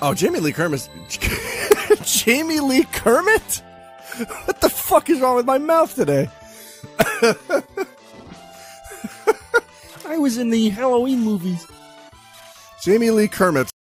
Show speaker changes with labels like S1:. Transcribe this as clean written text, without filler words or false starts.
S1: Oh, Jamie Lee Kermit. Jamie Lee Kermit? What the fuck is wrong with my mouth today?
S2: I was in the Halloween movies.
S1: Jamie Lee Kermit.